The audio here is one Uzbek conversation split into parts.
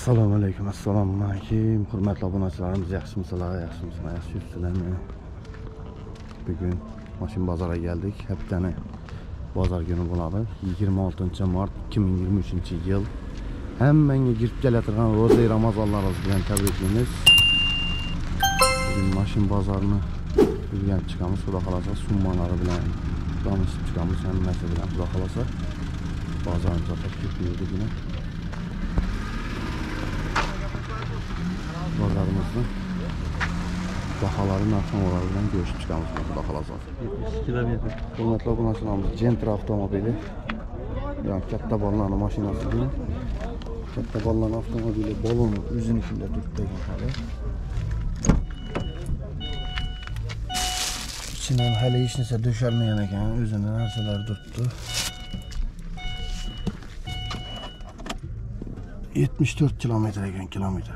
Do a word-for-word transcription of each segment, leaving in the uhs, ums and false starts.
Assalomu alaykum, assalomu alaykum. Hurmatli obunachilarimiz, yaxshimisizlar, yaxshimisizlar, yaxshimisizlarmi? Bugun Mashina bozoriga keldik. Haftani bozor kuni bo'ladi. yigirma oltinchi mart ikki ming yigirma uchinchi yil. Hammangga kirib kelayotgan ro'za Ramazonlaringiz bilan tabriklaymiz. Bugun mashina bozorini bilgan chiqamiz, xudo xolasa, summalari bilan tanishib chiqamiz, hammasi bilan xudo xolasa. Bozorimiz topib yurdik. Bozorimizni baholarni narx-navolar bilan görüşüp chiqamiz, xudo xolasa. yetmish kilometr. Hurmatli obunachilarimiz, Gentra avtomobili. Yani katta bolalarning mashinasi bu. Katta bolalarning avtomobili balon o'zinikida turibdi hali. İçinden hali hech narsa döşalmagan ekan, o'zini narsalar turibdi. yetmish to'rt kilometr ekan, kilometr.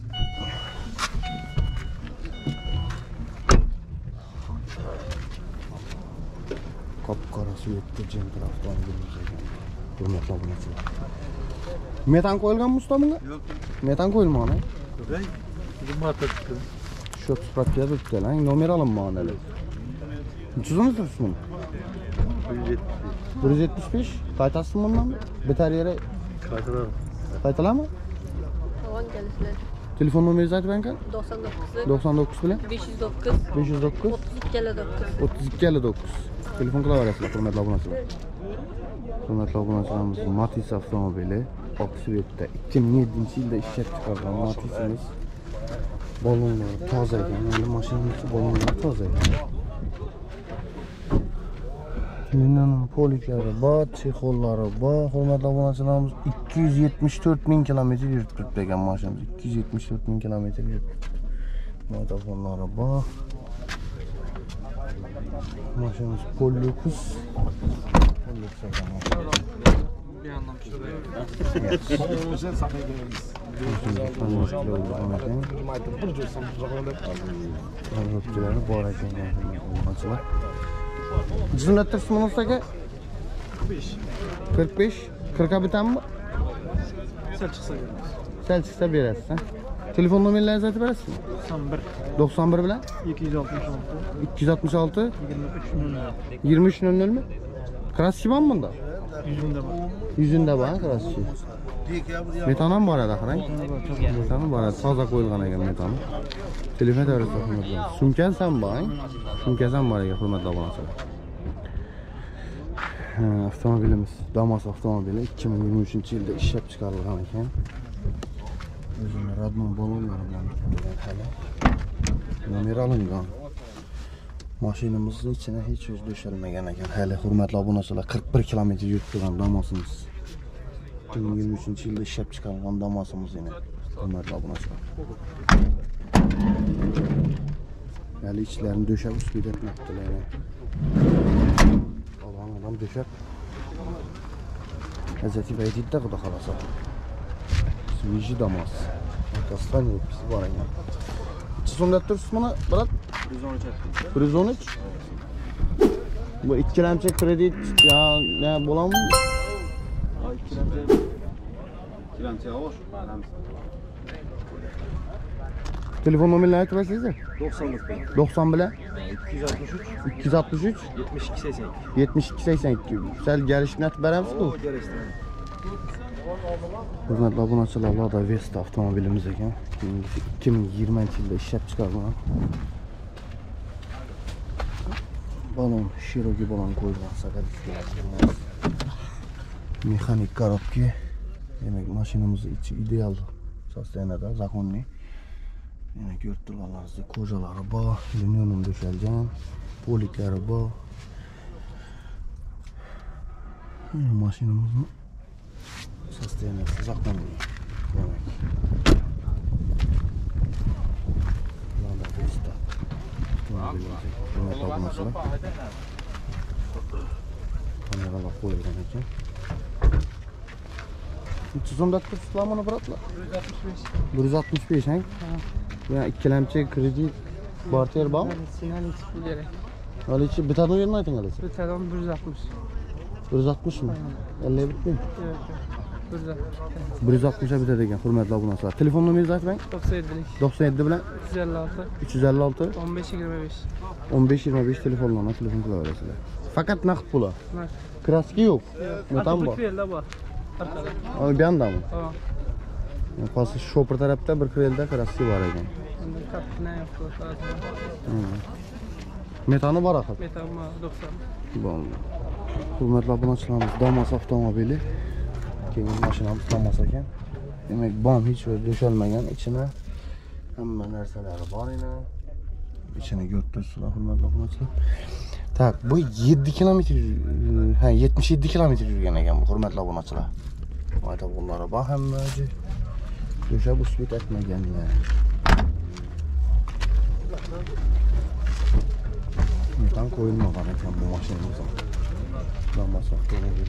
Qop-qora suyetli Gentra avtomobilimiz ekan. Hurmatli obunachilar. Metan qo'yilganmi usta bunga? Yo'q. Metan qo'yilmagan. Qulay. Xizmatda chiqdi. Shu spravkaga turibdi, lang nomer olinmagan hali. Necha turibsiz buni? bir yuz yetmish besh. Qaytasizmi bundan? Bitar yeri Qaytarar. qaytalarmi? Tamam gelişler. Telefon nomeringizni aytib bering. doksan dokuz. doksan dokuz bilan besh yuz dokuz. besh yuz dokuz otuz ikki elli dokuz. o'ttiz ikki elli dokuz. Telefon qilaverasizlar, hurmatli obunachilar. Hurmatli obunachilarimiz, Matiz avtomobili Oqsuvetda ikki ming yettinchi yilda ishlab chiqargan Matizimiz. Balonlar toza ekan, mana mashinamiz balonlar toza ekan. Yunan poliklari bor, chexollari bor. Hurmatli obunachilarimiz, ikki yuz yetmish to'rt ming kilometr yurib turibdi ekan mashinamiz. ikki yuz yetmish to'rt ming kilometr yurib turibdi. Motorlari bor. Maşinamız Pollux. Pollux ekan maşina. Bir yandan pişiriyor. Hırıpçıları bor ekan maşina. Cizimlab turibsizmi ustaga? qirq besh. qirqqa bitammi? Sal chiqsa beramiz. Sal chiqsa berasiz, ha? Telefon nomerlaringizni aytib berasizmi? doksan bir. doksan bir bilan ikki yuz oltmish olti. ikki yuz oltmish olti yigirma uch nol nol. yigirma uch nol nol mi? Kraski bormi bunda? Yuzunda bor. Yuzunda bor, kraski. Metan ham bor edi, qarang. Metan ham bor edi, toza qo'yilgan ekan metani. Telefon davrasida hurmatli. Sumkasi ham bor, sumkasi ham bor ekan, hurmatli obunachilar. Avtomobilimiz Damas avtomobili ikki ming yigirma uchinchi yilda ishlab chiqarilgan ekan. O'zini radmon balonlari bilan turibdi hali. Nomer olingan. Mashinamizning ichine hech o'z döşalmagan ekan. Hali hurmatli obunachilar, qirq bir kilometr yurib turgan Damasimiz. ikki ming yigirma uchinchi yilda ishlab chiqarilgan Damasimiz yana. Hurmatli obunachilar. Hali ichlarini döşab ustida etmoqdilar. Allah'ım adam döşab. Hazreti Beydid'de xudo xolasa. Свежий Damas. Arkasından hepsi var ekan. Necha so'mda turibsiz buni, brat? bir yuz o'n uch. Bu ikkilamchi kredit ya ne bo'ladimi? ikkilamchi ikkilamchi ovosh. Telefon nomerini aytib bersangizlar. doksan bir. doksan bilan ikki yuz oltmish uch. ikki yuz oltmish uch yetmish ikki sakson ikki. yetmish ikki sakson ikki. Sal gelişini aytib beramsiz-ku? Geliştirelim. Hurmatli obunachilar, Lada Vesta avtomobilimiz ekan. ikki ming yigirmanchi yilda ishlab chiqarilgan. Balon, Cherokee balon qo'yilgan sakkiz. Mexanik korobka. Demak, mashinamizning ichi ideal sostenada, zakonniy. Yana ko'rib turganlaringizdek ko'jalari bor, linoleum döşalgan, poliklari bor. Mashinamizning sostenada, zakonniy. Demak. Lada Vesta. Hurmatli obunachilar. Kameralar qo'yilgan ekan. Necha so'mda turibsizlar buni, bratlar? bir yuz oltmish besh, ha? Ya ikkilamchi kredit barter bormi? Hali ichi bitadimi bermay ayting hali. Bitadi bir yuz oltmish. bir yuz oltmish mi? ellik bitmi? Yo'q. bir yuz oltmishga bitadi ekan, hurmatli obunachilar. Telefon nomeringizni ayting. to'qson yettilik. to'qson yetti bilan uch yuz ellik olti. uch yuz ellik olti o'n besh yigirma besh. o'n besh yigirma besh telefonlarga telefon qilaverasizlar. Faqat naqd puli. Mana. Kraski yo'q. Metan bor. Krelda bor. Arkada. Ama bir yandami? Ha. Pastki shopper tarafda bir krelda kraski bor ekan. Endi kattini yo'q hozir. Metani bor axir. Metanma doksan. Bo'ldi. Hurmatli obunachilarimiz, Damas avtomobili. Keyin mashinamiz Damas ekan. Demak, bom hech bir doshalmagan, ichini hamma narsalari bor edi. İçini ko'rib turibsizlar, hurmatli obunachilar. Tak, bu yetti kilometr, ha yetmish yetti kilometr yurgan ekan bu, hurmatli obunachilar. Aytib bunlara bor hammaji. Döşab usbet etmagan ya. Metan qo'yilmagan ekan bu mashinamizga. Damas avtomobili.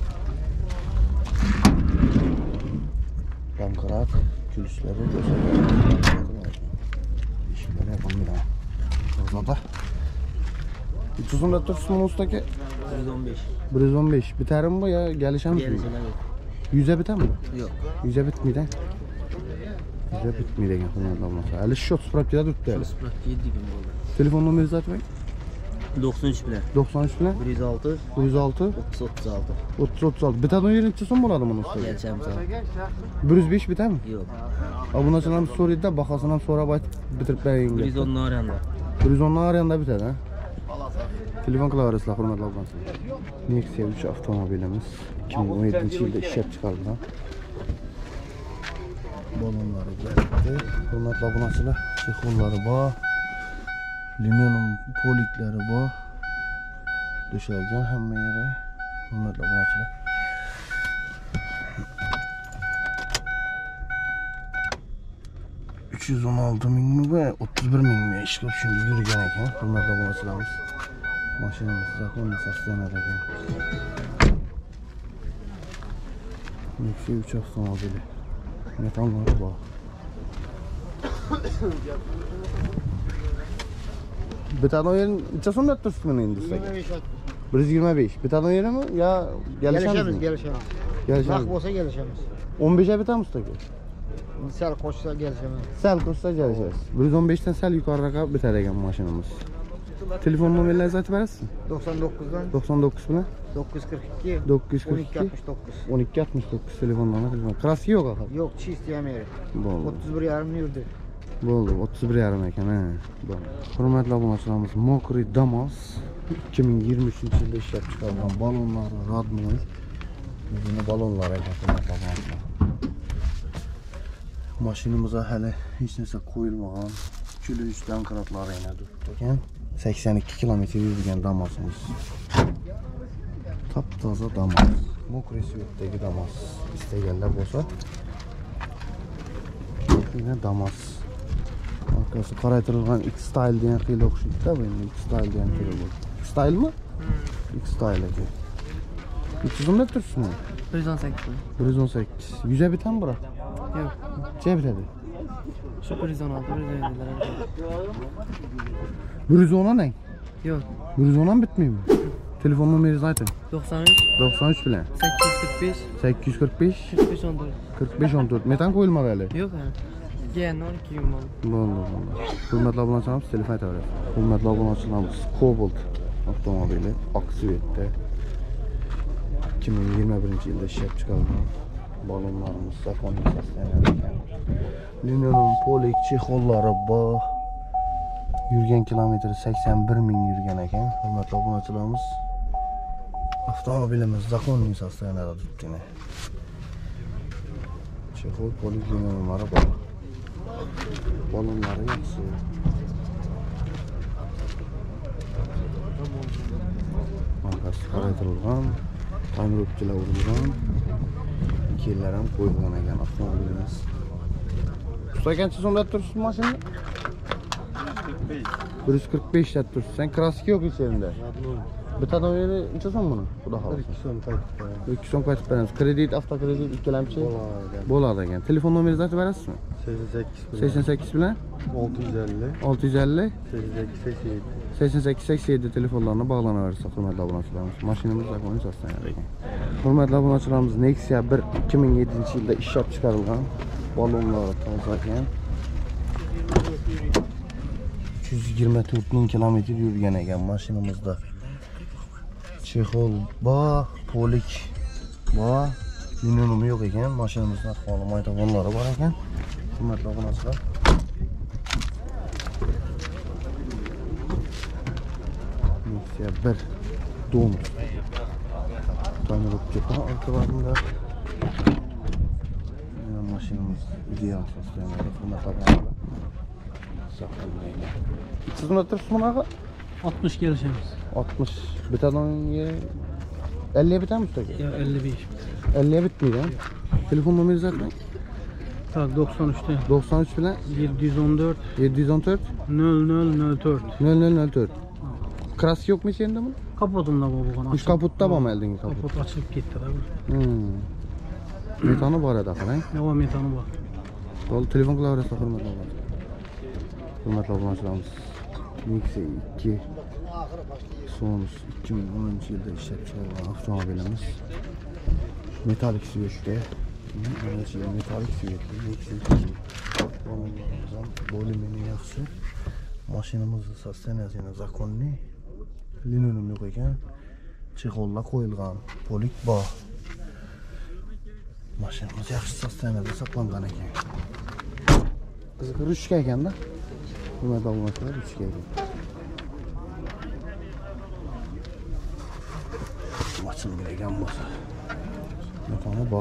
Domkrat, kulishlari döşab. İşleri yapamıyorum. Orada. üç yüz on dört üstüne ustaki? bir yüz on beş. bir yüz on beş. Biter mi bu ya? Gelişemiz mi? Gelişeler yok. yüze biter mi? Yok. yüze bitmeydi. yüze bitmeydi ekan, hurmatli obunachilar. Hali shot spravkada turibdi hali. Spratga yedi kun bo'ldi. Telefon nomeringizni ayting. to'qson uch bilan to'qson uch bilan bir yuz olti bir yuz olti o'ttiz o'ttiz olti. o'ttiz o'ttiz olti. Bitadigan yerinchi so'm bo'ladi buni ustiga. Gelishamiz abi. bir yuz besh bitami? Yo'q. Obunachilarimiz so'raydi-da, bahosini ham so'rab aytib bitirib bering. bir yuz o'n oranda. bir yuz o'n oranda bitadi, ha? Telefon qilaverasizlar, hurmatli obunachilar. Nexia uch avtomobilimiz ikki ming o'n yettinchi yilda ishlab chiqarilgan. Balonlari keldi. Hurmatli obunachilar, chexollari bor. Linoleum poliklari bor. Döşelgan hamma yeri. Hurmatli obunachilar. uch yuz o'n olti mingmi va o'ttiz bir mingmi ishga shunday yurgan ekan, hurmatli obunachilarimiz. Mashinamiz zakonni sostoyanar ekan. Nexia uch avtomobili. Metanlari bor. Bitadigan yerin necha so'mda turibsizmi endi sizga? bir yuz yigirma besh. Bitadigan yerimi yo Gelişemiz, gelishamiz? gelişemiz. Gelishamiz. Naq bo'lsa gelişemiz. o'n beshga bitamiz ustoga. Sal qo'shsa gelişemiz. Sal qo'shsa gelishamiz. bir yuz o'n beshdan sal yuqoriroq bitar ekan mashinamiz. Telefon nomeringizni aytib berasizmi? to'qson to'qqizdan to'qson to'qqiz bilan to'qqiz yuz qirq ikki to'qqiz yuz o'n qirq ikki ikki altmış dokuz. o'n ikki altmış dokuz telefonlarni telefon. Kraski yo'q axir. Yo'q, чистый Ameri. Bo'ldi. o'ttiz bir yarim yurdi. Bo'ldi, o'ttiz bir yarim ekan, ha. Bo'ldi. Hurmatli obunachilarimiz, Mokriy Damas ikki ming yigirma uchinchi yilda ishlab chiqarilgan balonlari, radnoy. Bizning balonlar ekan, hurmatli obunachilar. Mashinamizga hali hech narsa qo'yilmagan. Kulish domkratlari yana turibdi ekan. sakson ikki kilometr yurgan Damasimiz. Top-toza Damas. Mokriy svetdagi Damas. İsteganlar bo'lsa, yine Damas. Arkası qaraytirilgan X-Style degan xiyla o'xshaydi-da, bu endi X-Style degan turi bu. X-Style mi? X-Style aka. uch yuz o'n turibsizmi? bir yuz o'n sakkiz. bir yuz o'n sakkiz. yüze bitami bura? Yo'q. Necha bitadi? Shu bir yuz o'n olti, bir yuz o'n yedilar. bir yuz o'n nang? Yo'q. bir yuz o'n bitmaymi? Telefon nomeringizni ayting. to'qson uch to'qson uch bilan sakkiz yuz qirq besh sakkiz yuz qirq besh qirq besh o'n to'rt. qirq besh o'n to'rt. Metan qo'yilmadi hali. Yo'q ha. Keyin o'n ikki kun bo'ldi. Bo'ldi, bo'ldi. Hurmatli obunachilarimiz, telefon aytaverasiz. Hurmatli obunachilarimiz, Cobalt avtomobili Oksvetda ikki ming yigirma birinchi yilda ishlab chiqarilgan. Balonlarimiz zakonni sostoyanar ekan. Linoleum polik chexollari bor. Yurgan kilometri sakson bir ming yurgan ekan. Hurmatli obunachilarimiz, avtomobilimiz zakonni sostoyanarda turibdi. Chexol polik linoleumlari bor. Balonlari yaxshi. Markasi qaraytirilgan, ta'mirotchilar urilgan. Kellar ham qo'yilgan ekan avtomobilimiz. Usta qancha so'mda turibsiz mashinani? bir yuz qirq besh da turibsiz. Sen kraski yo'q ichida. Bitadigan yeri necha so'm buni? Xudo xohlasa. ikki so'm qaytib ikki so'm qaytib beramiz. Kredit, avtokredit ikkilamchi bo'ladi ekan. Telefon nomeringizni aytib berasizmi? sakson sakkiz bilan olti yuz ellik. olti yuz ellik sakson sakkiz sakson yedi. sakson sakkiz sakson yedi telefonlarına bağlanaversa hurmatli obunachilarimiz. Mashinamiz zakonni sostanar ekan. Hurmatli obunachilarimiz, Nexia bir ikki ming yettinchi yilda ishlab chiqarilgan. Balonlari toza ekan. uch yuz yigirma to'rt ming kilometr yurgan ekan mashinamizda. Chexol bor, polik bor, liniyumi yo'q ekan. Mashinamizda ahvoli maydagonlari bor ekan. Hurmatli obunachilar. Nexia bir dom. Tonirovka bor orqalarında. Mana mashinamiz ideal so'zlanadi. Hurmatli obunachilar. Siz nima turibsiz bunaqa? altmış kelishamiz. altmış. Bitadonga ellik bitami ustoga? Yo, ellik besh. ellik bitmaydi. Telefon nomeringizni ayting. Tak, doksan uchta. doksan uch bilan yetti yuz o'n to'rt yetti yuz o'n to'rt nol nol nol to'rt. nol nol nol to'rt. Krask yo'qmi senda buni? Kapotunda bu bo'lgan. Uch kapotda bormi eldingi kapot? Kapot ochilib ketdi-da bu. Hmm. Metani bor edi qarang. Nima metani bor? Bo'ldi, telefon qilaverasiz, hurmatli obunachilar. Hurmatli obunachilarimiz. Nexia ikki son ikki ming o'ninchi yilda ishlab chiqarilgan avtomobilimiz. Metalik svetda. Metalik svetli Nexia ikki. Bo'limini yaxshi. Mashinamizning sosteniyasini zakonni. Liniyum yo'q ekan. Chexollar qo'yilgan. Polik bor. Mashinamiz yaxshi sosteniyada saqlangan ekan. Qiziq ruchka ekanda. Hurmatli obunachilar, ruchka ekan. Mashina bilagan bo'lsa. Metani bor.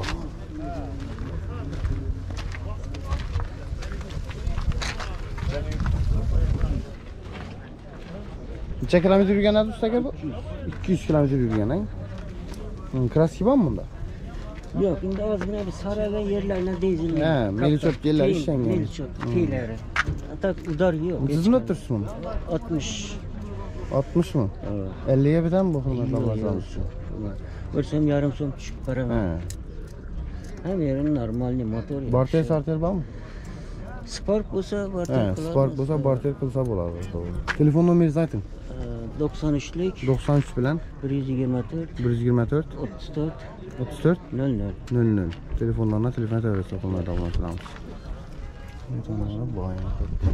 Necha kilometr yurgan edi ustaga bu? ikki yuz kilometr yurgan, ha? Kraski bormi bunda? Yo'q, endi ozgina bir sarava yerlarni dizel. Ha, melichot yerlar ishlangan. Melichot teylari. Tak udar yo'q. Siz nima turibsizmi? oltmish. oltmishmi? ellikga bitami bu hurmatli obunachilarimiz? O'rsam yarim so'm tushib baraman. Ha. Ham yerim normalniy motor. Barter sarter bormi? Spark bo'lsa barter Ha, qiladi. Spark bo'lsa barter qilsa bo'ladi, to'g'ri. Telefon nomeringizni ayting. doksan uchlik doksan uch bilan bir yuz yigirma to'rt bir yuz yigirma to'rt o'ttiz to'rt o'ttiz to'rt nol nol. nol nol. Telefonlardan telefon etaverasiz, hurmatli obunachilarimiz. Telefonlar boyana.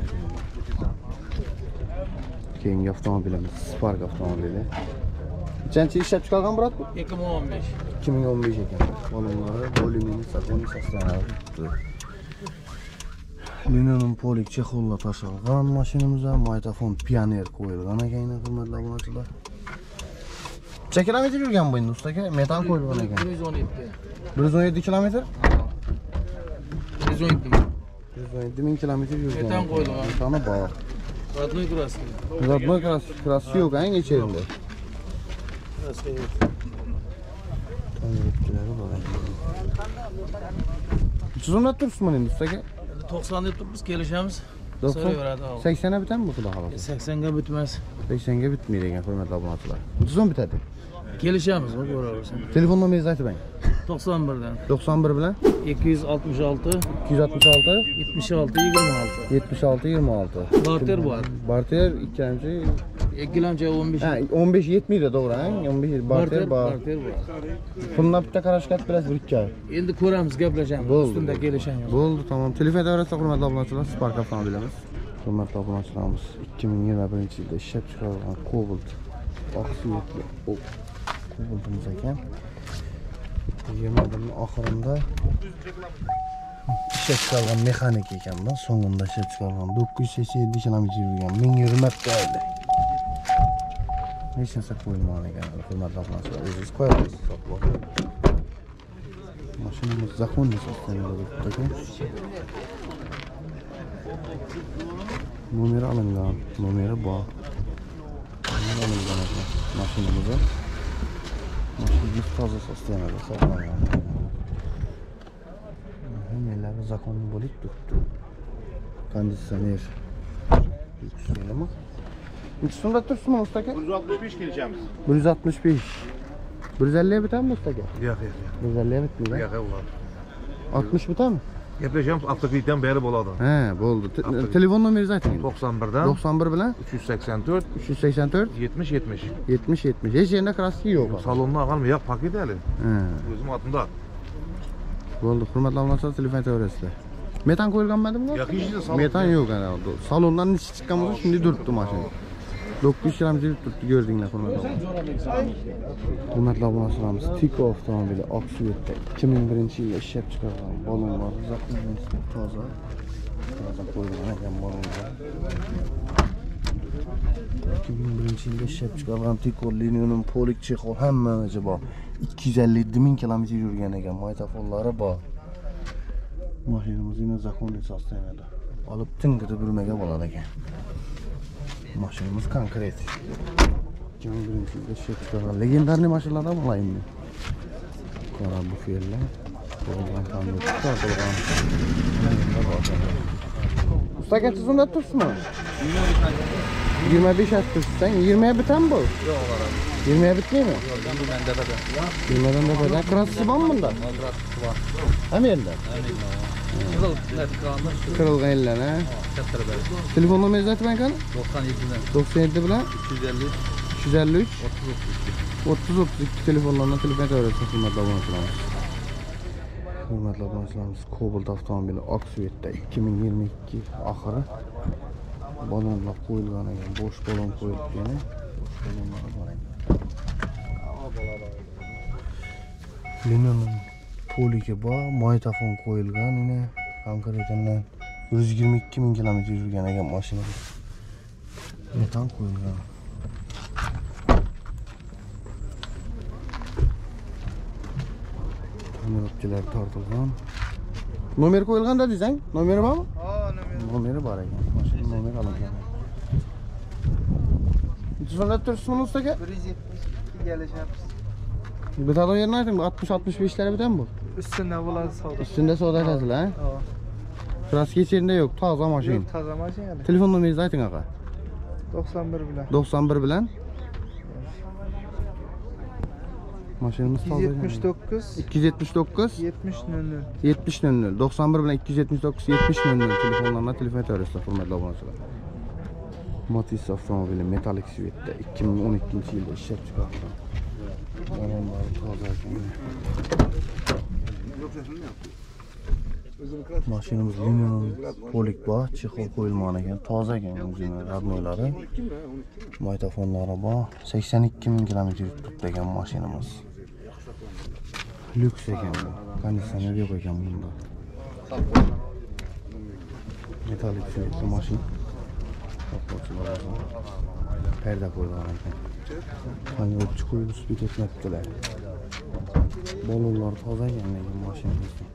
Keyingi avtomobilimiz Spark avtomobili. Qancha ishlab chiqargan birat bu? ikki ming o'n besh. ikki ming o'n besh ekan. Balonlari bo'limini saloni saqlanadi. Liniyum polik chexollar tashilgan mashinamizda magnitofon Pioneer qo'yilgan ekan, hurmatli obunachilar. Necha kilometr yurgan bu endi ustaga? Metan qo'yilgan ekan. bir yuz o'n yetti. bir yuz o'n yetti kilometr? bir yuz o'n yetti. bir yuz o'n yetti ming kilometr yurgan. Metan qo'yilgan. Metani bor. Родной краски. Rodnoy kraski yo'q, ha, ichida. Kraski yo'q. Taniribchilari bor ekan. Siz turibsizmi endi ustaga? to'qson deb turibmiz, kelishamiz. doksan So'raveradi. saksonga bitami bu xudo xohlasa? saksonga bitmas. saksonga bitmaydi ekan, hurmatli obunachilar. o'ttiz o'n bitadi. Kelishamiz, ko'raversin. Telefon nomeringizni aytib bering. to'qson birdan doksan bir bilan ikki yuz oltmish olti ikki yuz oltmish olti yetmish olti yigirma olti. yetmish olti yigirma olti. Barter bor. Barter ikkinchi. ikkilamchi o'n besh. Ha, o'n besh yetmaydi, to'g'ri, ha? o'n besh barter bor. Barter bor. Pulni bitta qarashga berasiz bir ikki. Endi ko'ramiz, gaplashamiz. Ustunda kelishamiz. Bo'ldi, tamam. Telefon etaverasiz, hurmatli obunachilar. Spark avtomobilimiz. Hurmatli obunachilarimiz, ikki ming yigirma birinchi yilda ishlab chiqarilgan Cobalt oq svetli Cobaltimiz ekan. yigirma birning oxirida ishlab chiqarilgan mexanik ekan bu. So'ngida ishlab chiqarilgan dokuz yuz sakson yetti kilometr yurgan. Ming hurmatga edi. Hech narsa qo'yilmagan ekan, hurmatli obunachilar. O'zingiz qo'yasiz hisobga. Mashinamiz zakonni sostanada ekan. Numara alingan, numara bor. Numara alingan ekan mashinamizda. Mashinamiz toza sostanada saqlangan. Hammalari zakonni bo'lib turibdi. Konditsioner. Yukselmi? Necha so'mda turibsizmi ustaga? bir yuz oltmish besh kelishamiz. bir yuz oltmish besh. bir yuz ellik bitami ustaga? Yo'q, yo'q, yo'q. bir yuz ellik bitmaydi. Yo'q, yo'q. oltmish bitami? Gaplashamiz avtokreditdan beri bo'ladi. He, bo'ldi. Te- Telefon nomeringiz ayting. to'qson birdan to'qson bir bilan uch yuz sakson to'rt uch yuz sakson to'rt yetmish yetmish. yetmish yetmish. Hech yerda kraski yo'q. Salonni olganmi? Yo'q, paket hali. He. O'zim otimda. Bo'ldi, hurmatli obunachilar, telefon aytaverasizlar. Metan qo'yilganmadimi? Yo'q, hech narsa salon. Metan yo'q ana. Salondan ichi chiqqan bo'lsa, shunday turibdi mashina. dokuz yuz kilometr turibdi, ko'rdinglar hurmatli obunachilar. Hurmatli obunachilarimiz, Tiko avtomobili Oqsuvoqda ikki ming birinchi yilda ishlab chiqarilgan balonlar, zaxirasi toza. Toza qo'yilgan ekan balonlar. ikki ming birinchi yilda ishlab chiqarilgan Tiko Linium Polik Chexol hammasi bor. ikki yuz ellik yetti ming kilometr yurgan ekan, maytafonlari bor. Mashinamiz yine zaxonli sostoyanida. Olib tingitib yurmaga bo'ladi ekan. Mashinamiz konkret. ikki ming birinchi yilda ishlab chiqarilgan legendarniy mashinalardan olaymi? Qora bufellar. Bo'lgan hamda chiqarilgan. Ustaga tizimda turibsizmi? yigirma besh turibsan, yigirmaga bitam bu? Yo'q, qarab. yigirmaga bitmaymi? yigirmadan da bada. Krassisi bormi bunda? Krassisi bor. Ham yerda? Kırılgan eller ha? Telefon numarası zaten ben kan? doksan yedi bilen? üç yüz elli üç otuz otuz iki telefonlarından telefon öğretsin hürmetli abonelerimiz. Hürmetli abonelerimiz Cobalt avtomobili Aksuvoqda ikki ming yigirma ikki ahırı balonlar koyulgan ekan, boş balon koyulib yana. Boş balonlar bor ekan. Linium poliki bor, maytafon qo'yilgan yine konkretinden yüz yigirma ikki ming kilometr yurgan ekan mashina. Metan qo'yilgan. Nomerlar tortilgan. Nomer qo'yilgan da desang, nomeri bormi? Ha, nomeri. Nomeri bor ekan. Mashina nomeri olingan. Shunday turibsizmi ustaga? bir yuz yetmish ikki kelishamiz. Bir tane yerini ayting, altmış altmış beşlere biten bu. Üstünde bo'ladi savdo. Üstünde savdo etasizlar, ha? Ha. Kraski içerisinde yok, toza mashina. Yo'q, toza mashina. Telefon nomeringizni ayting aka. to'qson bir bilan. doksan bir bilan. Mashinamiz ikki yuz yetmish to'qqiz ikki yuz yetmish to'qqiz yetmish nol nol. yetmish nol nol. doksan bir bilan ikki yuz yetmish to'qqiz yetmish nol nol telefonlarına telefon etaverasizlar hurmatli obunachilar. Matiz avtomobili metalik Svetda ikki ming o'n ikkinchi yilda ishlab chiqarilgan. Balonlar toza ekan. Mashinamiz Linium Polik bor, chexol qo'yilgan ekan, toza ekan o'zini radnoylari. Maytafonlari bor. sakson ikki ming kilometr turibdi ekan mashinamiz. Lüks ekan bu. Konditsioner yo'q ekan bunda. Metalik Svetda mashina. Perda qo'yilgan ekan. Hani o'tchi qo'yilib suv ketmayaptilar. Balonlar toza ekan lekin mashinamizda.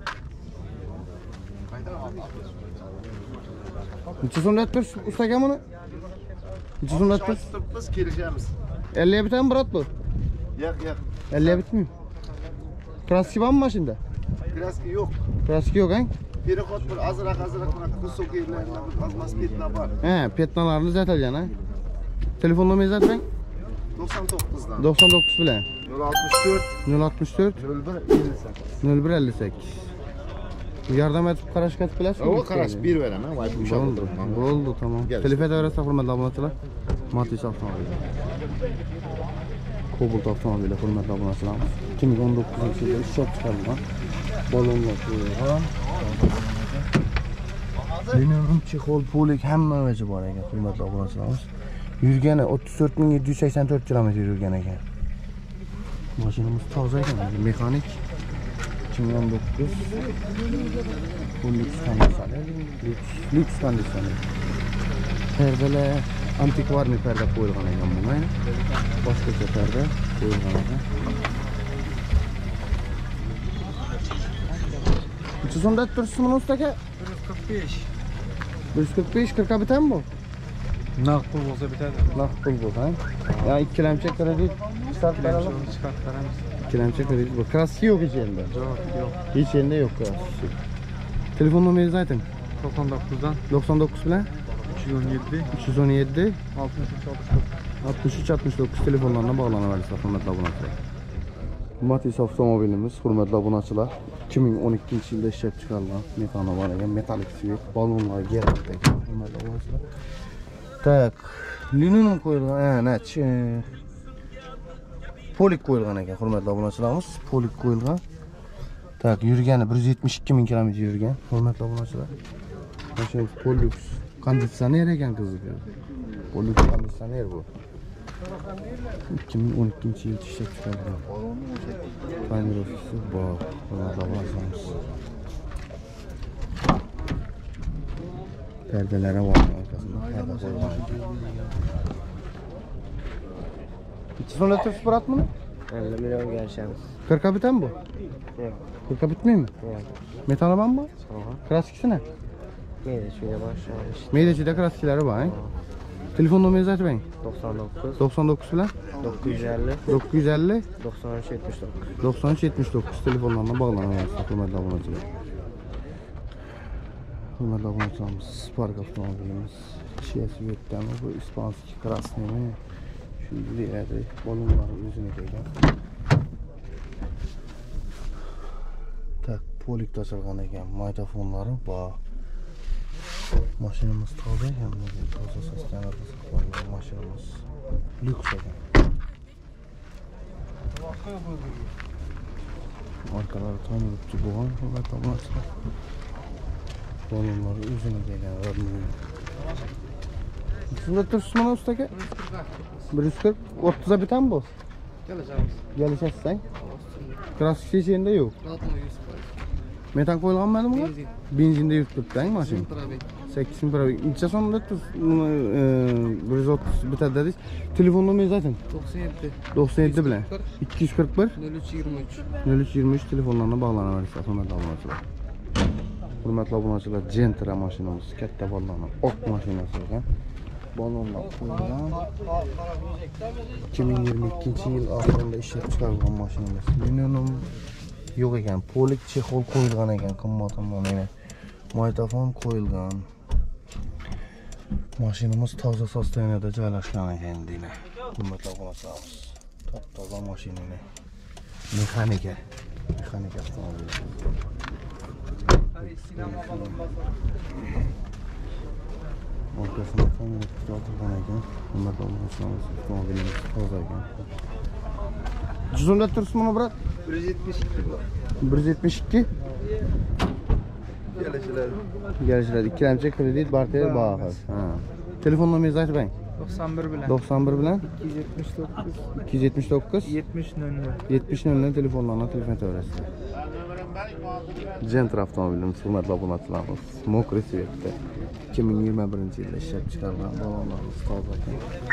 Necha so'mda turibsiz ustaga buni? Necha so'mda turibsiz? Biz kelishamiz. elliga bitami birat bu? Yo'q, yo'q. elliga bitmi? Kraski bormi mashinada? Kraski yo'q. Kraski yo'q, ha? Переход bir azroq azroq bunaqa высокийlarni azmas petna bor. He, petnalarni zatalgan, ha? Telefon nomeringizni ayting. to'qson to'qqizdan. doksan dokuz bilan. nol oltmish to'rt nol oltmish to'rt nol bir ellik sakkiz. nol bir ellik sakkiz. Yardım etib qarashga bilasizmi? O qarash berib beraman, voy bu Bo'ldi, bo'ldi, tamam. Gel. Telefon etaverasizlar hurmatli obunachilar. Matiz avtomobili. Cobalt avtomobili hurmatli obunachilar. ikki ming o'n dokuzunchi yilda ishlab chiqarilgan. Balonlar qo'yilgan. Linium chexol polik hammasi bor ekan hurmatli obunachilarimiz. Yurgani o'ttiz to'rt ming yetti yuz sakson to'rt kilometr yurgan ekan. Mashinamiz toza ekan, mexanik. ikki ming o'n dokuz. Bu lüks konditsioner. Lüks, lüks konditsioner. Perdeler antikvarniy perda qo'yilgan ekan bunga. Boshqacha perda qo'yilgan ekan. Necha so'mda turibsiz buni ustaga? bir yuz qirq besh. bir yuz qirq besh qirq bitami bu? Naqd pul bo'lsa bitadi. Naqd pul bu, ha? Ya ikkilamchi kredit chiqarib beramiz. Chiqarib beramiz. Ikkilamchi kredit bu. Kraski yo'q hech yerda. Yo'q, yo'q. Hech yerda yo'q kraski. Telefon nomeringizni ayting. to'qson to'qqizdan doksan dokuz bilan uch yuz o'n yetti uch yuz o'n yetti oltmish uch oltmish to'qqiz. altmış üç altmış dokuz telefonlarına bağlanaversizlar hurmatli obunachilar. Matiz avtomobilimiz, hurmatli obunachilar, ikki ming o'n ikkinchi yilda ishlab chiqarilgan metano bor ekan, metalik svet, balonlar gerakda ekan, hurmatli obunachilar. Tak, linoleum qo'yilgan, ha, nach, polik qo'yilgan ekan, hurmatli obunachilarimiz, polik qo'yilgan. Tak, yurgani bir yuz yetmish ikki ming kilometr yurgan, hurmatli obunachilar. Mashina Polux konditsioner ekan qiziq. Polux konditsioner bu. ikki ming o'n ikkinchi yilda ishlab chiqarilgan. Panelofisi bor, hurmatli obunachilarimiz. Perdalari bor orqasida, perda qo'yilgan. Necha so'mda turib bo'ladimi? ellik million gelişemiz. Qirqa bitami bu? Yok. Qirqa bitmaymi? Yok. Metanoban mı? Aha. Klasikisine? Neydi şöyle başlamış. Meydacıda klasikleri var. He? Telefon numarası zaten ben. doksan dokuz. doksan dokuz falan. dokuz yüz elli. dokuz yüz elli. doksan üç yetmiş dokuz. doksan üç yetmiş dokuz telefonlarına bağlanıyoruz. Hürmetli abonacılar. Hürmetli abonacılarımız. Spark avtomobilimiz. Şiyesi Vietnam. Bu İspanski krasnemi. Şu ileride balonları yüzüne koyacağım. Tak polik taşırgan ekan. Maytafonları bak. Maşinimiz toza ekan. Toza sostanlarda saqlangan maşinimiz. Lüks ekan. Arkaları tam yurtçu bo'lgan, hurmatli obunachilar. Balonları o'zini kelgan rodnoy. Shunda tursiz mana usta aka? bir yuz qirq, o'ttiz bitam bu. Geleceğimiz. Gelişasiz sen. Klasik sesinde yok. Metan qo'yilganmi bunga? Benzinda yurib turibdi mashina. sakkiz ming probeg. Necha so'mda tur? bir yuz o'ttiz bitadi dedingiz. Telefon nomeri zaten. doksan yetti. doksan yetti bilan. ikki yuz qirq bir nol uch yigirma uch. nol uch yigirma uch telefonlarına bağlanaverasiz, hurmatli obunachilar. Hurmatli obunachilar, Gentra mashinamiz, katta balonli oq mashinasi ekan. Balonlar qo'yilgan. ikki ming yigirma ikkinchi yil oxirida ishlab chiqarilgan mashinamiz. Linoleum yo'q ekan, polik chexol qo'yilgan ekan, qimmat-qimmat mana maytafon qo'yilgan. Mashinamiz toza sosteniyada joylashgan ekan deyman. Hurmatli obunachilarimiz. Top-toza mashinani. Mexanika. Mexanika avtomobil. Orqasida kamera tutilgan ekan. Hurmatli obunachilarimiz, avtomobilimiz toza ekan. Juzumda turibsiz buni, brat? bir yuz yetmish ikki bu. bir yuz yetmish ikki. Gelişler. Gelişler ikkilamchi kredit barter bor. Ha. Telefon nomeringizni aytib bering. doksan bir bilan. doksan bir bilan ikki yuz yetmish to'qqiz. ikki yuz yetmish to'qqiz yetmish nol nol. yetmish nol nol telefonlarına telefon etaverasizlar. Gentra avtomobilimiz, hurmatli obunachilarimiz, mokriy svetda ikki ming yigirma birinchi yilda ishlab chiqarilgan balonlarimiz toza ekan.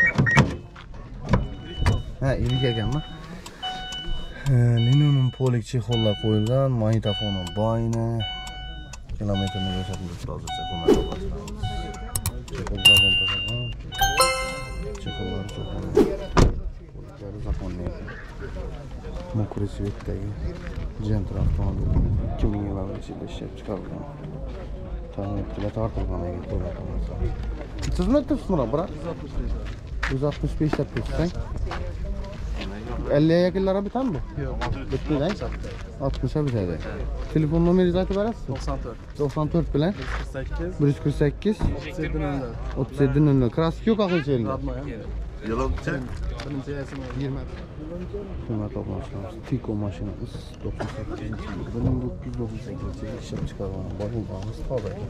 Ha, ilik ekanmi? Linoleum polik chexollar qo'yilgan, magnitofoni boyni. Kilometrni ko'rsatib hozircha hurmatli obunachilarimiz. Chexollardan tozalagan. Chexollar chexollar. Poliklar zaponli. Mokriy svetdagi Gentra avtomobili ikki ming yigirma birinchi yilda ishlab chiqarilgan. Ta'mirchilar tortilgan ekan, hurmatli obunachilar. Siz nima turibsiz buni, brat? yuz oltmish besh deb turibsiz. elliye yakınlara biten bu? Yok. Bitti lan. altmışa bitadi. Telefon nomeringizni aytib berasiz? doksan to'rt. doksan to'rt bilan bir yuz qirq sakkiz o'ttiz yetti nol nol. o'ttiz yetti nol nol. Krask yo'q aqlchiligi. Yalan çek. Birinchi yasim yigirma. Hurmatli obunachilar, Tiko mashinamiz doksan sakkizinchi yil, bir ming dokuz yuz doksan sakkizinchi yilda ishlab chiqarilgan balonlarimiz toza ekan.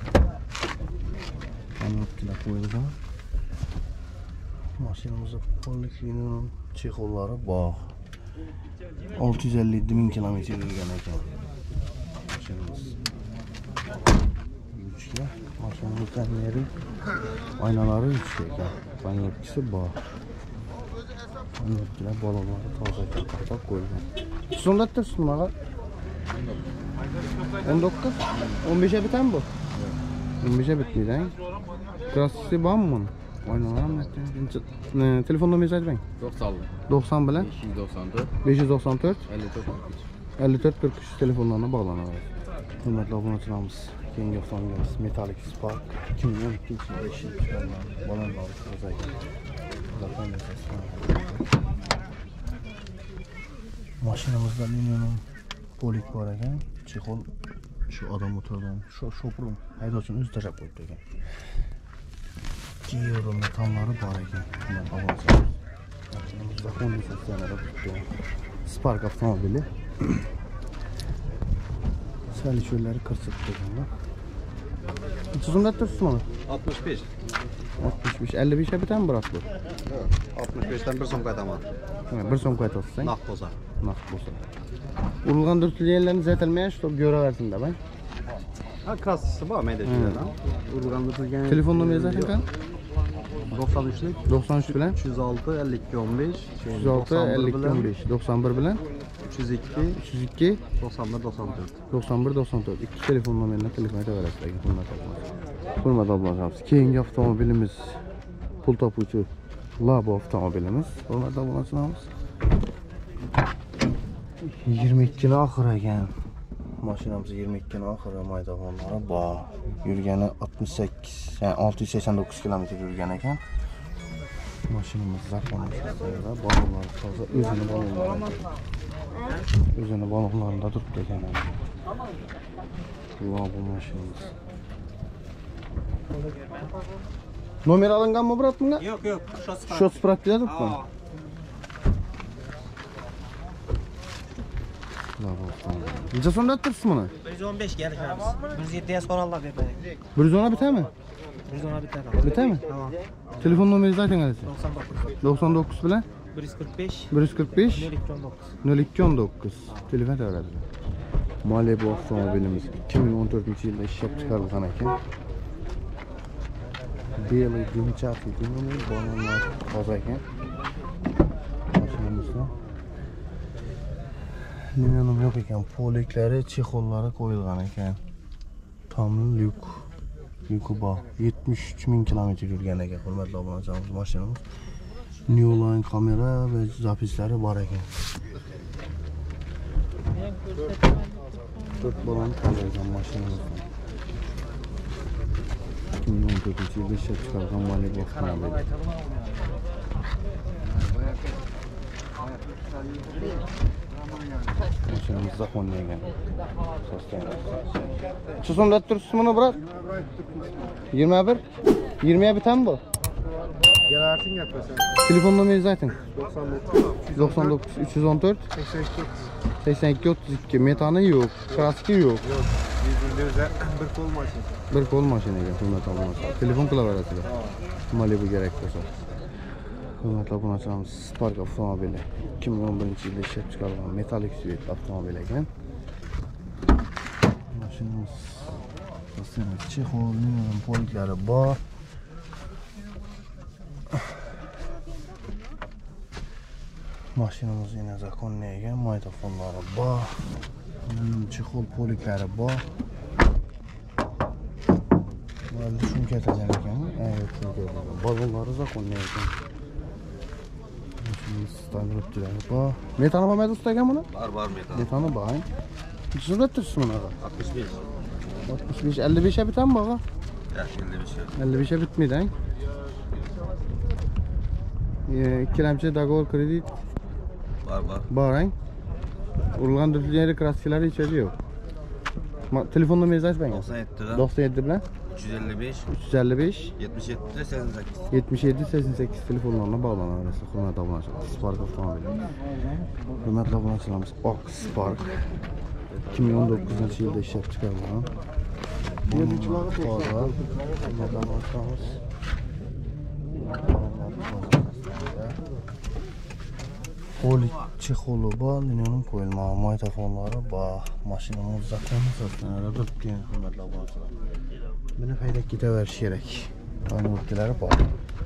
Anotkilar qo'yilgan. Mashinamizda polik linoleum chexollari bor. olti yuz ellik yetti ming kilometr yurgan ekan. Mashinamiz. Yurishga, mashinamiz kameri, oynalari yurishga ekan. Panelkisi bor. Panelkilar balonlari toza ekan, qator qo'yilgan. So'nda turibsiz bunaqa? o'n dokuz? o'n beshga bitami bu? o'n beshga bitmaydi. Kraskasi bormi buni? Oynalar telefon nomeringizni aytib bering. doksan bilan besh yuz doksan to'rt. besh yuz doksan to'rt ellik to'rt qirq uch. ellik to'rt qirq uch telefonlarına bağlanabilir. Hürmetli obunachilarimiz, keyingi avtomobilimiz Metalik Spark ikki ming o'n ikkinchi yilda ishlab chiqarilgan balonlarimiz toza ekan. Maşinamızda Linion'un polik var ekan. Chexol şu adam oturgan. Şu şopurun haydovchini o'zi tashlab qo'yibdi ekan. Kiyero metallari bor ekan. Bundan olasiz. Maşinamızda kondisionerlar tutdi. Spark avtomobili. Sal cho'llari qirsib turganlar. Tuzumda turibsiz mana? oltmish besh. oltmish besh, ellik besh bitan biroq bu. oltmish beshdan bir so'm qaytaman. bir so'm qaytarsang. Naqd bo'lsa. Naqd bo'lsa. Urilgan dürtülgenlerini zetelmeye şu göreversin de ben. Ha, krassisi bor mendeklardan. Urgan dürtülgen. Telefon numarayı zaten kan? doksan uchlik doksan üç bilen. uch yuz olti ellik ikki o'n besh. uch yuz olti ellik ikki o'n besh. doksan bir bilen. uch yuz ikki uch yuz ikki doksan bir doksan to'rt. doksan bir doksan to'rt. İki telefon numarayla telefon edeversin. Hurmat ablalarımız. Keyingi avtomobilimiz pul topuvchi Labo avtomobilimiz. Hurmat ablalarımız. yigirma ikkini oxir ekan. Mashinamiz yigirma ikkini oxiri maydonlari bor. Yurgani oltmish sakkiz, ya'ni olti yuz sakson to'qqiz kilometr yurgan ekan. Mashinamiz zaxonasida bolalar toza o'zini bolalarida. O'zini bolalarida turibdi ekan. Labo mashinamiz. Nomer olinganmi brat bunga? Yo'q, yo'q. Shot spravkada turibmi? Necha so'mda turibsiz buni? bir yuz o'n besh kelishamiz. bir yuz yetti yuz qonallar bermaylik. bir yuz o'n bitami? bir yuz o'n bitadi. Bitami? Telefon nomeringizni ayting hadi. doksan to'qqiz doksan to'qqiz bilan bir yuz qirq besh bir yuz qirq besh nol ikki o'n to'qqiz. nol ikki o'n to'qqiz. Telefon beradi. Malibu avtomobilimiz ikki ming o'n to'rtinchi yilda ishlab chiqarilgan ekan. Belay yumshoq ekan, balonlar toza ekan. Mashinamizda Limonum yo'q ekan, poliklari, chexollari qo'yilgan ekan. Tomli lyuk. Lyuki bor. yetmish uch ming kilometr yurgan ekan, hurmatli obunachilarimiz, mashinamiz. New line kamera va zapislari bor ekan. to'rt balon qo'yilgan mashinamiz. ikki ming o'n to'rtinchi yilda ishlab chiqarilgan Malibu avtomobili. Mashinamiz zaxonlangan. Necha so'mda turibsiz buni brat? yigirma bir. yigirma bitami bu? Gelatin yapıyorsun. Telefon nomeringizni ayting. doksan dokuz doksan to'qqiz uch yuz o'n to'rt sakson ikki o'ttiz ikki. Metani yo'q, kraski yo'q. Yüzünde bir kol maşın. Bir qo'l mashina ekan, hurmatli obunachilar. Telefon qilaverasizlar. Malibu kerak bo'lsa. Hurmatli obunachilarimiz, Spark avtomobili ikki ming o'n birinchi yilda ishlab chiqarilgan metalik svet avtomobil ekan. Mashinamiz aslida chexolning poliklari bor. Mashinamiz yana zakonli ekan, maydafonlari bor. Chexol poliklari bor. Valda shunga aytgan ekan, ayol shunga. Balonlari zakonli ekan. Mashinamiz standartlari bor. Metani bo'lmaydi usta ekan buni? Bor, bor metan. Metani bor. Shunda turibsiz buni? oltmish besh. oltmish besh, ellik besh bitami bor? Yaxshi, ellik besh. ellik besh bitmaydi. ikkilamchi dogovor kredit Bor, bor. bor. Urilgan dürtülgenleri kraskileri içeri yok. Telefon numarayı ayt bana. doksan yetti doksan yetti bilen uch yuz ellik besh uch yuz ellik besh yetmish yetti sakson sakkiz. yetmish yetti sakson sakkiz telefonlarına bağlanabilirsiniz. Hurmatli obunachilar, Spark avtomobili. Hurmatli obunachilarimiz, Oq Spark ikki ming o'n to'qqizinchi yilda ishlab chiqarilgan. Hurmatli obunachilarimiz. Polik chexolu bor, Linionun qo'yilmagan maydafonlari bor. Mashinamiz zaxonasiz so'nara turibdi, hurmatli obunachilar. Buni haydab ketaverish kerak. Qanotchilari bor.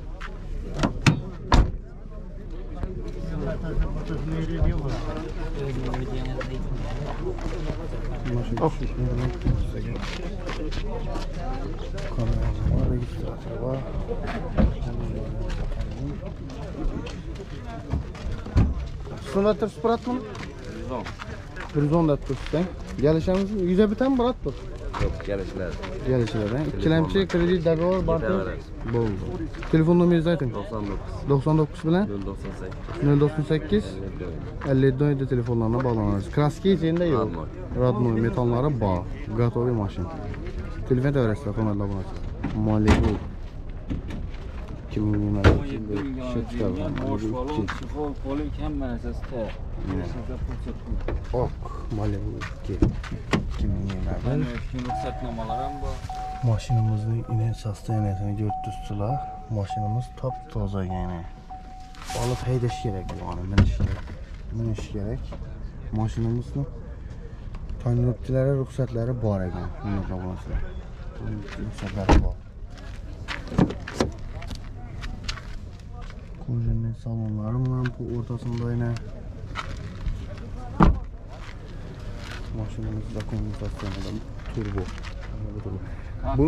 Şuna tır sprat mı? bir yüz on da tutsang. Gelişimiz yüze biten brat bu. Yok gelişler. Gelişler. İkilemchi kredit dogovor barcha Yedaveramiz. bo'ldi. Telefon nomeringizni ayting. doksan dokuz. doksan dokuz bilan nol doksan sakkiz. nol doksan sakkiz ellik yetti on yetti telefonlarına bağlanırız. Kraski içinde yok. Radmoy metalları bağ. Gatovi maşin. Telefon da verirsin. Konuda bunu. Malibu. iki bin yirmi Ok. Malibu iki. iki bin yirmi Maşinimizin yine sastayanetini gördürsüler. Maşinimiz taptaze yani. Alıp heydeş gerek bu anı. Miniş gerek. Miniş gerek. Maşinimizin tanrıpçılara ruhsatları var ekan. Bunga bo'lsa. Ruhsatlari bor. Ko'rjinli salonlari bilan bu o'rtasida yine maşinimiz zakonli sastayanida turbo. Bu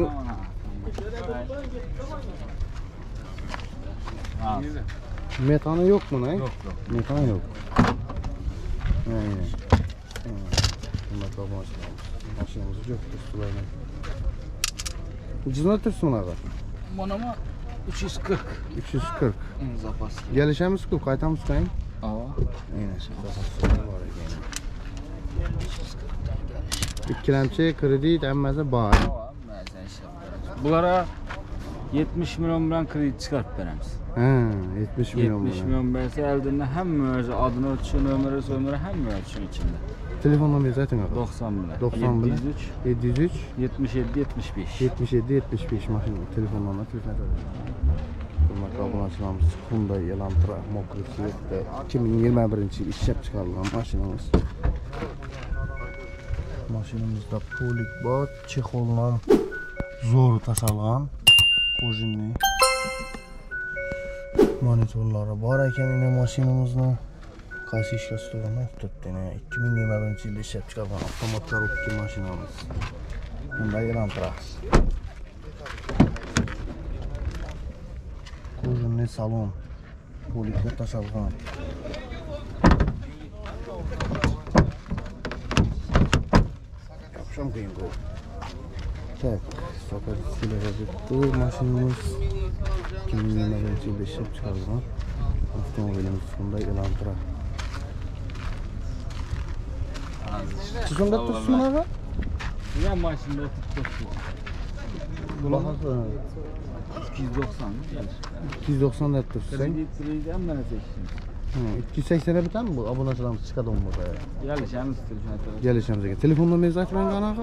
metanı yok mu lan? Yok yok. Metan yok. Aynen. Metan maşinimiz yok. Üstülerine. Ucuzuna tutsun abi. Bana mı? üç yüz kırk. üç yüz kırk. Zapas. Gelişemiz kıl. Kaytamız kayın. Aa. Aynen. İkilemçi kredi denmezse bağır. Bunlara yetmiş milyon bilen kredi çıkarıp veremiz. He, yetmiş milyon. yetmiş milyon verse elinde hem özü adını ölçü, nömrə, sömrə hem ölçün içinde. Telefon numarası zaten yok. doksan bilen. doksan bilen. yedi yüz üç. yedi yüz üç. yetmiş yedi yetmiş beş. yetmiş yedi yetmiş beş maşın telefonlarına telefon ederim. Hürmetli abunacılarımız Hyundai Elantra Mokri Swift'te iki bin yirmi birinci yıl işlep çıkarılan maşinimiz. Maşinimizde polik var, çexoldan zor tasarlanan orijinli monitorları var ekan yine maşinimizde. Qaysi ishga tutilgan tutdi. iki bin yirmi birinchi yilda ishlab chiqargan avtomat korobka mashinamiz. Hyundai Elantra. Ko'rinli salon. Poliklar tasarlagan. Yapışam qiyin bu. Tak, sokatsiyalar bu mashinamiz iki bin yirmi birinchi yilda ishlab chiqargan avtomobilimiz Hyundai Elantra. Sizin de tutsun abi? Ya maşında tuttu. Bulamaz iki yüz doksan gelir. iki yüz doksan da tutsun. Kredi kredi hem bana seçtim. iki yüz seksene biten mi bu? Abonacılarımız çıkadı mı burada? Geliş hem istedim. Gelişimize gel. Telefon numarası aç ben kanalı.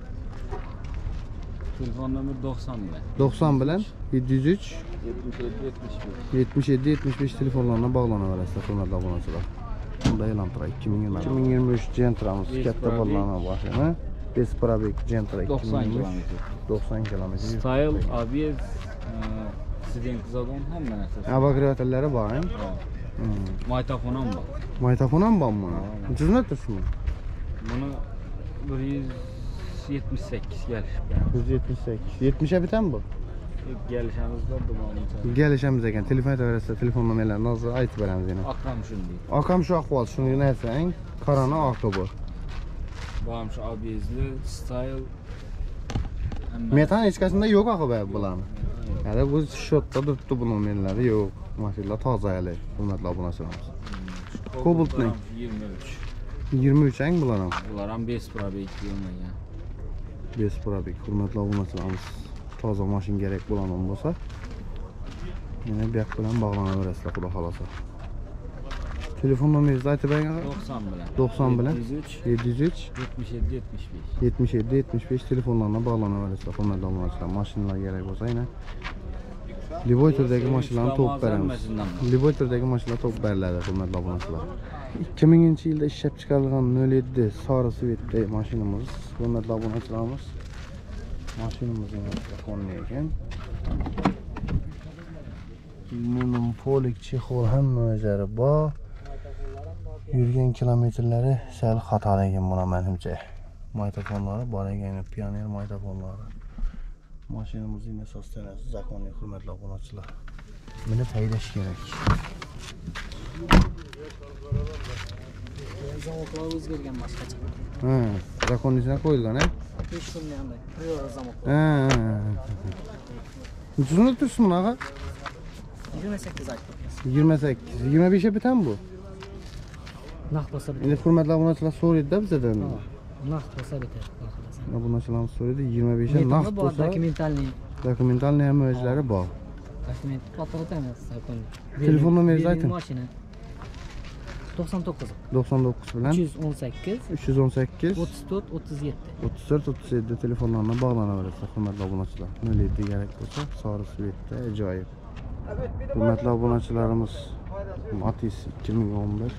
Telefon numara doksan bilen. doksan bilen yedi yüz üç yetmiş yedi yetmiş beş. yetmiş yedi yetmiş beş telefonlarına bağlanıverasizlar hurmatli abonacılar. Bunda Elantra iki bin yirmi. iki bin yirmi üç Gentra'mız katta bağlanma başına. beş probek Gentra iki bin doksan yirmi üç. kilometre. doksan kilometre. Style, A B S, sizin kızadon hem bana seçtim. Hava kreatörleri var. He? Maytafonam var. Maytafona mı var mı? Ucuz ne tutsun? Bunu bir yüz yetmiş sekiz geliş. yüz yetmiş sekiz. yetmişe biten mi bu? Gelişimizde dumanlı. Gelişemiz ekan. Telefon etaverasizlar, telefon nomerlarini hozir aytib beramiz yana. Akram şunday. Akam shu ahvol, shuni narsang, qarana oqi bu. Bağım şu A B S'li, Style. Metan ichkasida yo'q oqi bularni. Yani bu shotda turibdi bu nomerlari yo'q. Maşallah toza hali, hurmatli obunachilarimiz. Cobalt'ning yirmi üç. yirmi uch ang bular ham. Bular ham besh probek bo'lmagan. besh probek, hurmatli obunachilarimiz. Toza mashin kerak bo'lgan bo'lsa, yana bu yoq bilan bog'lanaverasizlar, xudo xolasa. Telefon nomeringizni aytib bering. doksan bilan. doksan bilan yedi yüz üç. yedi yüz üç yetmiş yedi yetmiş beş. yetmiş yedi yetmiş beş telefonlarına bağlanaverasizlar, hurmatli obunachilar. Mashinalar kerak bo'lsa, yana Liboy turdagi mashinalarni to'p beramiz. Liboy turdagi mashinalar to'p beriladi, hurmatli obunachilar. ikki minginchi yilda ishlab chiqarilgan nol yetti sari Swift'da mashinamiz, hurmatli obunachilarimiz. Mashinamizning qonli ekan. Bunun polik chexol hamma o'zlari bor. Yurgan kilometrlari sal xatolik ekan buni menimcha. Maytafonlari bor ekan, Pioneer maytafonlari. Mashinamizning asostanasi zakonli, hurmatli obunachilar. Buni paydash kerak. Zavodlar o'zgargan boshqacha. Ha, Zakonnisine koyulgan, he? besh kun yanday. Prior zamok. He. Tuzunu tursun bunu ağa? yigirma sakkiz aytdim. yigirma sakkiz. yigirma beşe biten bu. Naq bo'lsa bitar. Endi hurmatli obunachilar so'raydi-da bizdan. Naq bo'lsa bitar. Obunachilarimiz so'raydi yigirma beşe naqd bo'lsa. Dokumentalniy. Dokumentalniy ham o'zlari bor. Dokument fotoda emas, zakon. Telefon nomeringizni ayting. Mashina. to'qson to'qqiz. to'qson to'qqiz bilan uch yuz o'n sakkiz. uch yuz o'n sakkiz o'ttiz to'rt o'ttiz yetti. o'ttiz to'rt o'ttiz yetti telefonlarına bağlanaverasiz hurmatli obunachilar. nol yetti kerak bo'lsa, Sori Svetda ajoyib. Hurmatli obunachilarimiz Matiz ikki ming o'n bir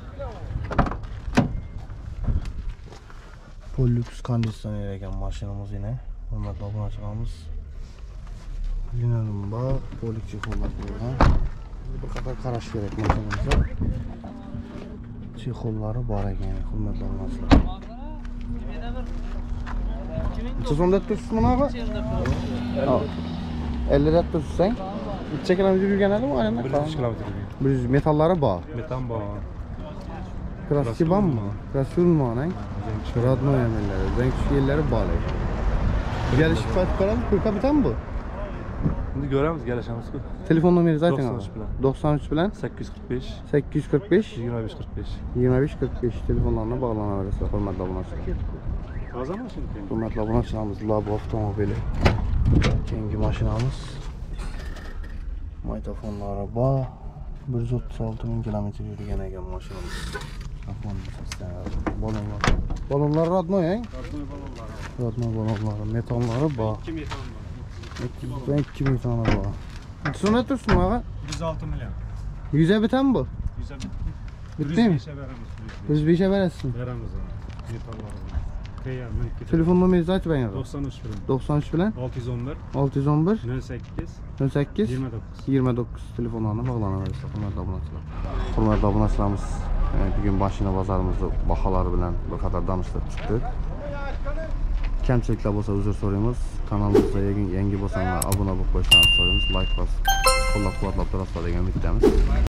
Pollux konditsioner ekan mashinamiz yine. Hurmatli obunachilarimiz Yunanım bor, Pollux chexollar qo'ygan. Bir qadar qarash kerak mashinamizga. Chexollari bor ekan, hurmatli obunachilar. uch o'n dört tursun ağa? elli dört tursan. Necha kilometr yurganadi bu aynan? bir yuz kilometr. bir yüz metallari bor. Metan bor. Kraski bormi? Krasulmi onang? Rodnoy emelleri, renk kuchli yerlari bor. Gelish payt qarab, ko'rka bitan bu. Endi ko'ramiz, kelishamiz-ku. Telefon nomeringizni ayting. doksan uch bilan. doksan uch bilan sakkiz yuz qirq besh sakkiz yuz qirq besh yigirma besh qirq besh. yigirma besh qirq besh telefonlarına bağlanaverasiz hurmatli obunachilar. Toza mashina. Hurmatli obunachilarimiz Labo avtomobili. Keyingi mashinamiz Maytofonlari bor. bir yuz o'ttiz olti ming kilometr yurgan ekan mashinamiz. Balonlar. Balonlar Rodnoy, he? Rodnoy balonlar. Rodnoy balonlari, metonlari bor. ikki metan bor. ikki yuz ikki metoni bor. Shuni tursin ağa? yuz olti million. yüze biten bu. yüze Bitti mi? beramiz. yüz beşe verasizmi? Beramiz. Metallar. Tayyor, men Telefon nomeringizni aytib bering. doksan uch bilan. doksan uch bilan olti yuz o'n bir olti yuz o'n bir nol sakkiz nol sakkiz yigirma to'qqiz. yigirma to'qqiz telefonlarına bağlanaverasiz hurmatli obunachilar. Hurmatli obunachilarimiz, bugun mashina bozorimizda baholari bilan bir qator tanishtirib chiqdik. Kamchiliklar bo'lsa uzr so'raymiz. Kanalimizga yangi bo'lsangiz obuna bo'lib qo'yishingizni so'raymiz. Like bosib, qo'llab-quvvatlab turasizlar degan umiddamiz.